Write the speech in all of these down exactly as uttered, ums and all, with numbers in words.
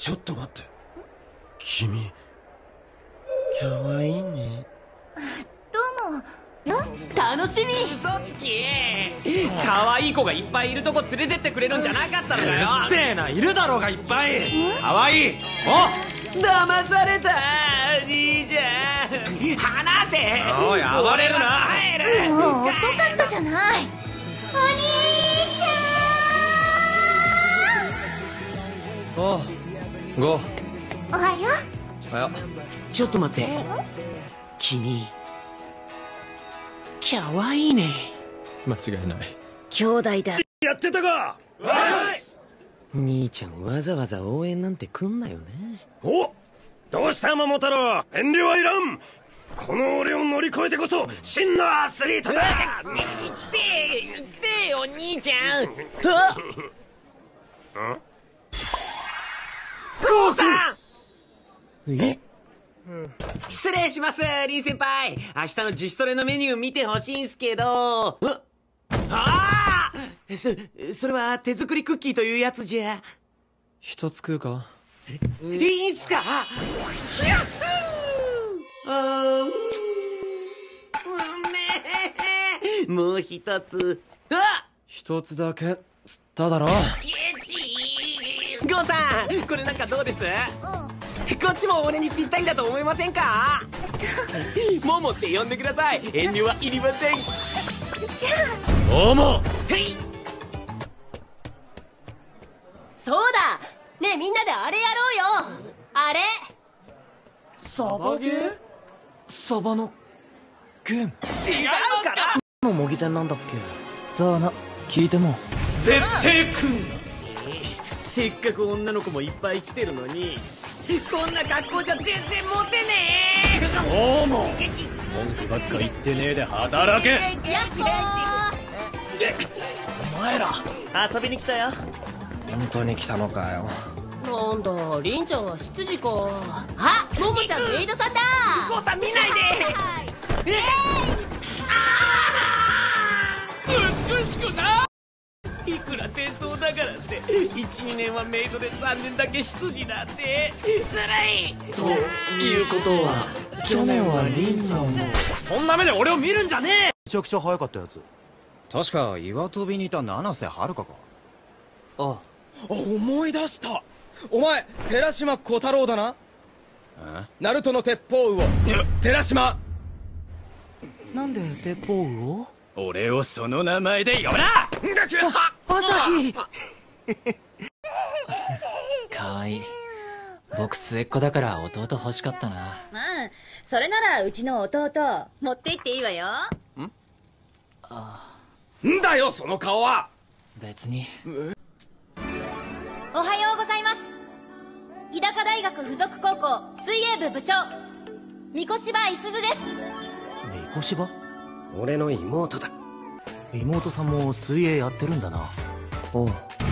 ちょっと待って。君、かわいいね。 どうも。 楽しみ。 嘘つき。可愛い子がいっぱいいるとこ連れてってくれるんじゃなかったのかよ。 うっせえな、いるだろうがいっぱい。かわいい。お騙された兄ちゃん。離せ。 おい、暴れるな。 もう遅かったじゃない。お兄ちゃん。 おう、ゴー。 おはよおはよ。 ちょっと待って。君かわいいね。 間違いない。 兄弟だ。 やってたか。 兄ちゃんわざわざ応援なんて来んなよね。 お、どうした桃太郎、遠慮はいらん。この俺を乗り越えてこそ真のアスリートだ。 言って言ってよ兄ちゃん。あっ父さん。え、失礼します、リン先輩。明日の自主トレのメニュー見てほしいんすけど。ああ、そそれは手作りクッキーというやつじゃ。 一つ食うか。 いいんすか。あー、うめえ。もう一つ。あ、 一つだけ吸っただろ。 ゴーさん、これなんかどうです？こっちも俺にぴったりだと思いませんか？モモって呼んでください。遠慮はいりません。 じゃあ、モモ。 はい。 そうだ。ねえみんなであれやろうよ。あれ。 サバゲー？サバの剣。違うから。 の模擬店なんだっけ。 さあな、聞いても。 絶対来んな。 せっかく女の子もいっぱい来てるのに、こんな格好じゃ全然モテねえ。 モモ、文句ばっか言ってねえで働け。 やっほお前ら遊びに来たよ。 本当に来たのかよ。 ー。なんだ、りんちゃんは執事か。あ、ももちゃんメイドさんだ。 ゴーさん見ないで。美しくない。いくら伝統だからっていち、にねんはメイドでさんねんだけ執事なんてずるい。 ということは去年はリンさんもそんな目で俺を見るんじゃねえ。めちゃくちゃ早かったやつ、確か岩飛びにいた七瀬遥かか。 ああ、 思い出した。お前寺島小太郎だな。ナルトの鉄砲魚寺島。 なんで鉄砲魚？ 俺をその名前で呼ぶな。 朝日。かわいい。僕末っ子だから弟欲しかったな。 まあそれならうちの弟持って行っていいわよ。 ん？ああ。んだよその顔は。 別に。 おはようございます。日高大学附属高校水泳部部長三越柴いすずです。 三越柴？ 俺の妹だ。 妹さんも水泳やってるんだな。おう。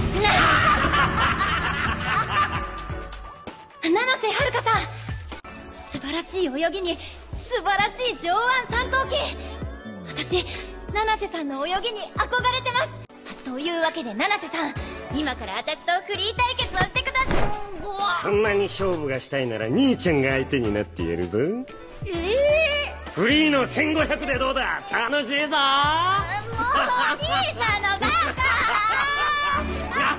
七瀬はるかさん、素晴らしい泳ぎに素晴らしい上腕三頭筋。私七瀬さんの泳ぎに憧れてます。というわけで七瀬さん、今から私とフリー対決をしてください。 そんなに勝負がしたいなら兄ちゃんが相手になってやるぞ。 ええー、フリーのせんごひゃくでどうだ。楽しいぞ。もうお兄ちゃんのバカ。七瀬さん、いつか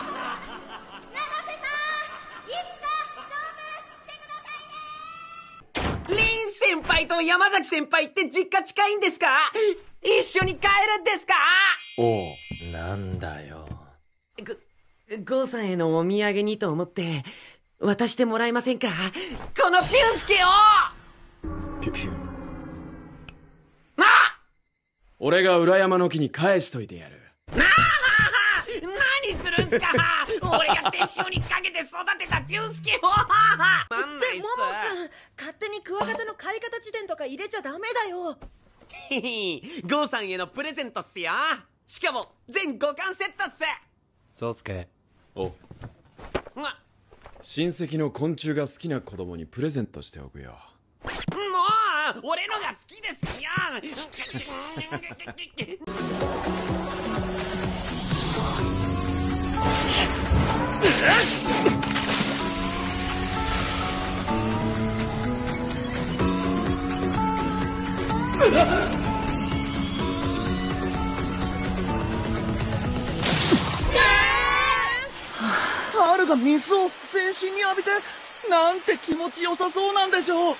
勝負してくださいね。 リン先輩と山崎先輩って実家近いんですか？一緒に帰るんですか？ おう、なんだよ。 ゴーさんへのお土産にと思って渡してもらえませんか？このピュンスケを。 ピュピュン。 あ！ 俺が裏山の木に返しといてやる。 なあ、何するんすか？俺が手塩にかけて育てたピュンスケを。なんないっす。 ももくん、勝手にクワガタの飼い方辞典とか入れちゃダメだよ。 へへ、ゴーさんへのプレゼントっすよ。しかも全ごかんセットっす。 宗介。 お、親戚の昆虫が好きな子供にプレゼントしておくよ。 もう俺のが好きですよ。 が水を全身に浴びて、なんて気持ちよさそうなんでしょう。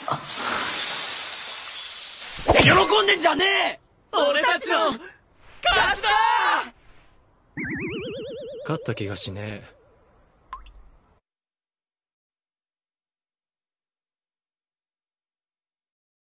喜んでんじゃねえ。 俺たちの勝ちだ。 勝った気がしねえ。